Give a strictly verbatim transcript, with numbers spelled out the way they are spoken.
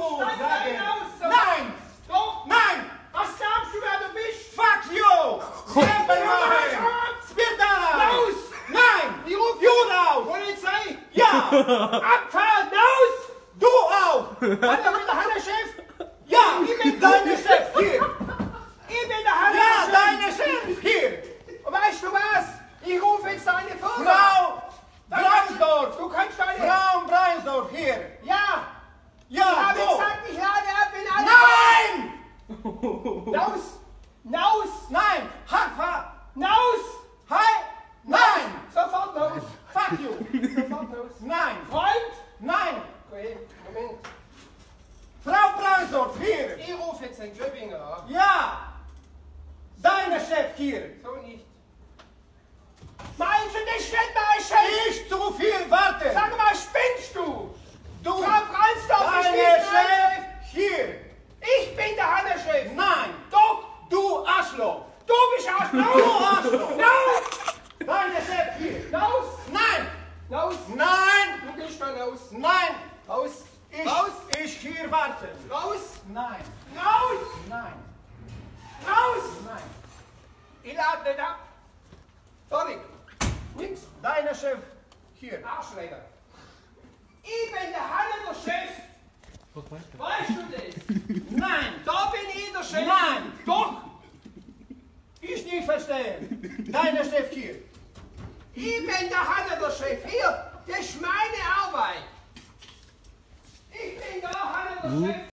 Steig sagen. rein aus! So. Nein! Doch! Nein! Was glaubst du, wer du bist? Fuck you! Nein! Spirdala! Raus! Nein! Ich ruf You raus! Polizei! Ja! Abfahren! Raus! Du auch! Hallo, mit der Halle Chef! Ja! Deine Chef hier! Ich bin der Halle Ja, Chef! deine Chef hier! Und weißt du was? Ich rufe jetzt deine Firma! Frau Braunsdorf! Du kannst deine... Frau Braunsdorf hier! Ja! Ich Ja, habe du! gesagt, ich lade ab in alle... Nein! Raus! Raus! Nein! Hackfa! Raus! Hi! Nein! Sofort raus! Fuck you! Sofort raus! Nein! Freund! Nein! Okay, Moment. Frau Braunsdorf hier! Ich rufe jetzt den Schöppinger an. Ja! Deine Chef hier! So nicht. Meinst du, das steht mein Chef? Ich zu viel warte! Sag mal, spinnst du? Du! Frau Braunsdorf ist Deine nicht mein Chef. Chef hier! Ich bin der Hanne-Chef. Nein! Doch, Du Arschloch! du bist Du Arschloch. Arschloch! Raus! Deine Chef hier! Raus! Nein! Raus! Nein! Du gehst dann raus. Nein! Raus! Ich, Raus! ich hier warte! Raus! Nein! Raus! Nein! Raus! Nein! Ich lade nicht ab. Sorry. Nix. Deine Chef hier! Arschleger. Ich bin der Hanne, der Chef. Weißt du das? Nein! Da bin ich der Chef. Nein! Doch! Ich nicht verstehen! Deine Chef hier! Ich bin der Hanne, der Chef. Hier, das ist meine Arbeit. Ich bin der Hanne, der Chef.